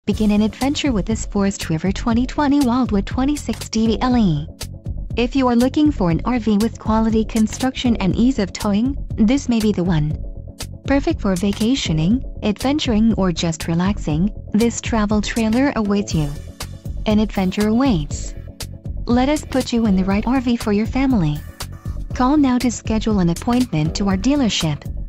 Begin an adventure with this Forest River 2020 Wildwood 26Dble. If you are looking for an RV with quality construction and ease of towing, this may be the one. Perfect for vacationing, adventuring, or just relaxing, this travel trailer awaits you. An adventure awaits. Let us put you in the right RV for your family. Call now to schedule an appointment to our dealership.